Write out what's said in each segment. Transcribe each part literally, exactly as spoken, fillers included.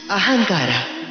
ಅಹಂಕಾರ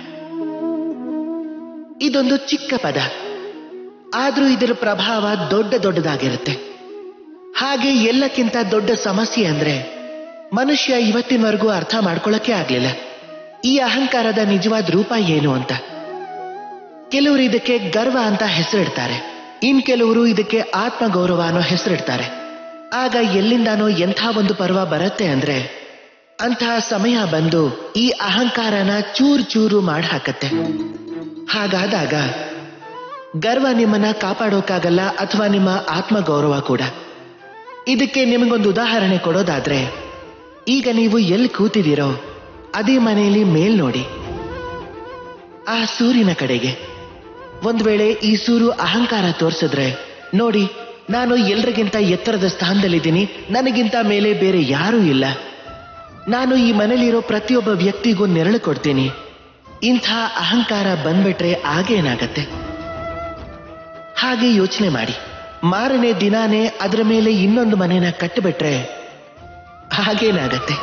ಇದೊಂದು ಚಿಕ್ಕ ಪದ, ಆದ್ರೂ ಇದರ ಪ್ರಭಾವ ದೊಡ್ಡ ದೊಡ್ಡದಾಗಿರುತ್ತೆ. ಹಾಗೆ ಎಲ್ಲಕ್ಕಿಂತ ದೊಡ್ಡ ಸಮಸ್ಯೆ ಅಂದ್ರೆ ಮನುಷ್ಯ ಇವತ್ತಿನವರೆಗೂ ಅರ್ಥ ಮಾಡ್ಕೊಳ್ಳಕ್ಕೆ ಆಗ್ಲಿಲ್ಲ ಈ ಅಹಂಕಾರದ ನಿಜವಾದ ರೂಪ ಏನು ಅಂತ. ಕೆಲವರು ಇದಕ್ಕೆ ಗರ್ವ ಅಂತ ಹೆಸರಿಡ್ತಾರೆ, ಇನ್ ಕೆಲವರು ಇದಕ್ಕೆ ಆತ್ಮಗೌರವ ಅನ್ನೋ ಹೆಸರಿಡ್ತಾರೆ. ಆಗ ಎಲ್ಲಿಂದಾನೋ ಎಂಥ ಒಂದು ಪರ್ವ ಬರುತ್ತೆ ಅಂದ್ರೆ ಅಂತಹ ಸಮಯ ಬಂದು ಈ ಅಹಂಕಾರನ ಚೂರು ಚೂರು ಮಾಡಿ ಹಾಕತ್ತೆ. ಹಾಗಾದಾಗ ಗರ್ವ ನಿಮ್ಮನ್ನ ಕಾಪಾಡೋಕ್ಕಾಗಲ್ಲ ಅಥವಾ ನಿಮ್ಮ ಆತ್ಮಗೌರವ ಕೂಡ. ಇದಕ್ಕೆ ನಿಮಗೊಂದು ಉದಾಹರಣೆ ಕೊಡೋದಾದ್ರೆ, ಈಗ ನೀವು ಎಲ್ಲಿ ಕೂತಿದ್ದೀರೋ ಅದೇ ಮನೆಯಲ್ಲಿ ಮೇಲ್ ನೋಡಿ, ಆ ಸೂರ್ಯನ ಕಡೆಗೆ. ಒಂದ್ ವೇಳೆ ಈ ಸೂರ್ಯ ಅಹಂಕಾರ ತೋರಿಸಿದ್ರೆ, ನೋಡಿ ನಾನು ಎಲ್ರಿಗಿಂತ ಎತ್ತರದ ಸ್ಥಾನದಲ್ಲಿದ್ದೀನಿ, ನನಗಿಂತ ಮೇಲೆ ಬೇರೆ ಯಾರೂ ಇಲ್ಲ, ನಾನು ಈ ಮನೇಲಿರೋ ಪ್ರತಿಯೊಬ್ಬ ವ್ಯಕ್ತಿಗೂ ನೆರಳು ಕೊಡ್ತೀನಿ, ಇಂಥ ಅಹಂಕಾರ ಬಂದ್ಬಿಟ್ರೆ ಆಗೇನಾಗತ್ತೆ? ಹಾಗೆ ಯೋಚನೆ ಮಾಡಿ, ಮಾರನೇ ದಿನಾನೇ ಅದರ ಮೇಲೆ ಇನ್ನೊಂದು ಮನೆನ ಕಟ್ಟಿಬಿಟ್ರೆ ಹಾಗೇನಾಗತ್ತೆ?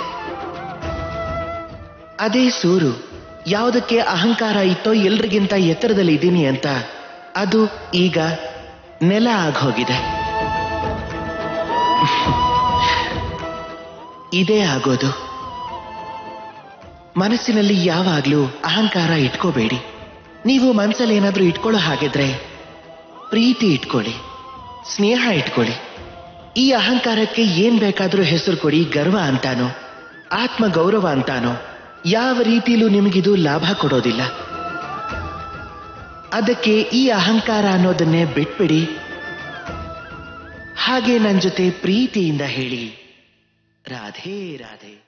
ಅದೇ ಸೂರು ಯಾವುದಕ್ಕೆ ಅಹಂಕಾರ ಇತ್ತೋ ಎಲ್ರಿಗಿಂತ ಎತ್ತರದಲ್ಲಿ ಇದ್ದೀನಿ ಅಂತ, ಅದು ಈಗ ನೆಲ ಆಗೋಗಿದೆ. ಇದೇ ಆಗೋದು. ಮನಸ್ಸಿನಲ್ಲಿ ಯಾವಾಗ್ಲೂ ಅಹಂಕಾರ ಇಟ್ಕೋಬೇಡಿ. ನೀವು ಮನಸ್ಸಲ್ಲಿ ಏನಾದ್ರೂ ಇಟ್ಕೊಳ್ಳೋ ಹಾಗಿದ್ರೆ ಪ್ರೀತಿ ಇಟ್ಕೊಳ್ಳಿ, ಸ್ನೇಹ ಇಟ್ಕೊಳ್ಳಿ. ಈ ಅಹಂಕಾರಕ್ಕೆ ಏನ್ ಬೇಕಾದ್ರೂ ಹೆಸರು ಕೊಡಿ, ಗರ್ವ ಅಂತಾನೋ ಆತ್ಮ ಗೌರವ ಅಂತಾನೋ, ಯಾವ ರೀತಿಲೂ ನಿಮಗಿದು ಲಾಭ ಕೊಡೋದಿಲ್ಲ. ಅದಕ್ಕೆ ಈ ಅಹಂಕಾರ ಅನ್ನೋದನ್ನೇ ಬಿಟ್ಬಿಡಿ. ಹಾಗೆ ನನ್ನ ಜೊತೆ ಪ್ರೀತಿಯಿಂದ ಹೇಳಿ, ರಾಧೇ ರಾಧೇ.